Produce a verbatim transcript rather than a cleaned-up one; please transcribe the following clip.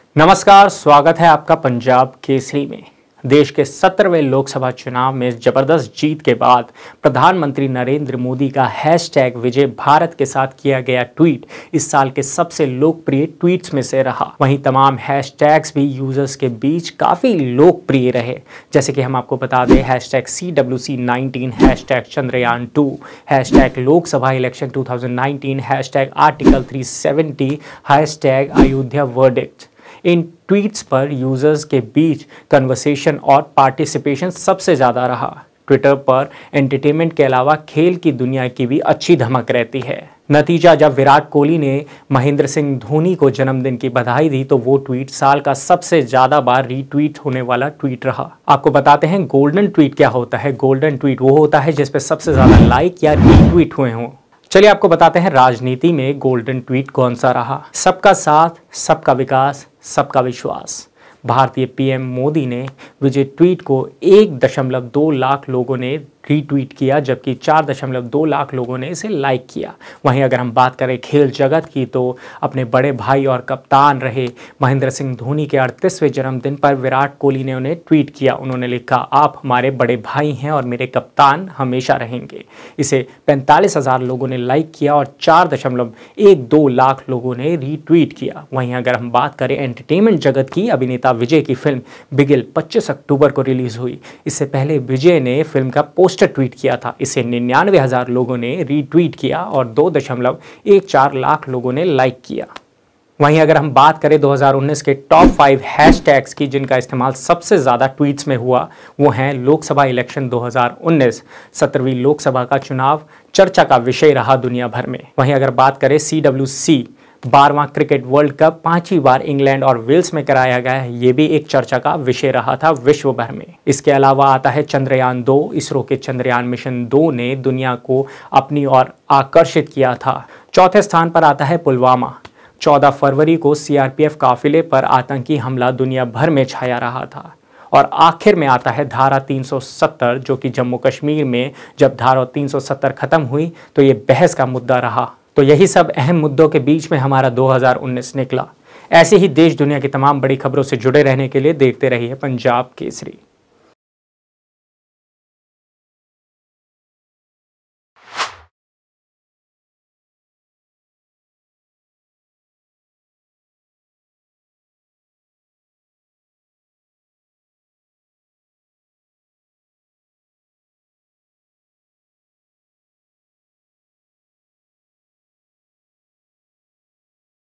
नमस्कार, स्वागत है आपका पंजाब केसरी में। देश के सत्रहवें लोकसभा चुनाव में जबरदस्त जीत के बाद प्रधानमंत्री नरेंद्र मोदी का हैशटैग विजय भारत के साथ किया गया ट्वीट इस साल के सबसे लोकप्रिय ट्वीट्स में से रहा। वहीं तमाम हैशटैग्स भी यूजर्स के बीच काफ़ी लोकप्रिय रहे। जैसे कि हम आपको बता दें, hashtag C W C nineteen, hashtag Chandrayaan two, hashtag Lok Sabha election two thousand nineteen, hashtag article three seventy, hashtag Ayodhya verdict. इन ट्वीट्स पर यूजर्स के बीच कन्वर्सेशन और पार्टिसिपेशन सबसे ज़्यादा रहा। ट्विटर पर एंटरटेनमेंट के अलावा खेल की दुनिया की भी अच्छी धमक रहती है। नतीजा, जब विराट कोहली ने महेंद्र सिंह धोनी को जन्मदिन की बधाई दी तो वो ट्वीट साल का सबसे ज़्यादा बार रीट्वीट होने वाला ट्वीट रहा। आपको बताते हैं गोल्डन ट्वीट क्या होता है। गोल्डन ट्वीट वो होता है जिस पे सबसे ज़्यादा लाइक या रीट्वीट हुए हों। चलिए आपको बताते हैं राजनीति में गोल्डन ट्वीट कौन सा रहा। सबका साथ, सबका विकास, सबका विश्वास। भारतीय पीएम मोदी ने विजय ट्वीट को एक दशमलव दो लाख लोगों ने रीट्वीट किया, जबकि चार दशमलव दो लाख लोगों ने इसे लाइक किया। वहीं अगर हम बात करें खेल जगत की, तो अपने बड़े भाई और कप्तान रहे महेंद्र सिंह धोनी के अड़तीसवें जन्मदिन पर विराट कोहली ने उन्हें ट्वीट किया। उन्होंने लिखा, आप हमारे बड़े भाई हैं और मेरे कप्तान हमेशा रहेंगे। इसे पैंतालीस हज़ार लोगों ने लाइक किया और चार दशमलव एक दो लाख लोगों ने रीट्वीट किया। वहीं अगर हम बात करें एंटरटेनमेंट जगत की, अभिनेता विजय की फिल्म बिगिल पच्चीस अक्टूबर को रिलीज हुई। इससे पहले विजय ने फिल्म का पोस्टर ट्वीट किया था। इसे निन्यानवे हजार लोगों ने रीट्वीट किया और दो दशमलव एक चार लाख लोगों ने लाइक किया। वहीं अगर हम बात करें दो हज़ार उन्नीस के टॉप फाइव हैशटैग्स की जिनका इस्तेमाल सबसे ज़्यादा ट्वीट्स में हुआ, वो हैं लोकसभा इलेक्शन दो हज़ार उन्नीस, सत्रहवीं लोकसभा का चुनाव चर्चा का विषय रहा दुनिया भर में। वहीं अगर बात करें सी डब्ल्यू सी, बारहवां क्रिकेट वर्ल्ड कप पांचवी बार इंग्लैंड और वेल्स में कराया गया है, ये भी एक चर्चा का विषय रहा था विश्व भर में। इसके अलावा आता है चंद्रयान दो। इसरो के चंद्रयान मिशन दो ने दुनिया को अपनी ओर आकर्षित किया था। चौथे स्थान पर आता है पुलवामा। चौदह फरवरी को सी आर पी एफ काफिले पर आतंकी हमला दुनिया भर में छाया रहा था। और आखिर में आता है धारा तीन सौ सत्तर, जो कि जम्मू कश्मीर में जब धारा तीन सौ सत्तर खत्म हुई तो ये बहस का मुद्दा रहा। तो यही सब अहम मुद्दों के बीच में हमारा दो हज़ार उन्नीस निकला। ऐसे ही देश दुनिया की तमाम बड़ी खबरों से जुड़े रहने के लिए देखते रहिए पंजाब केसरी।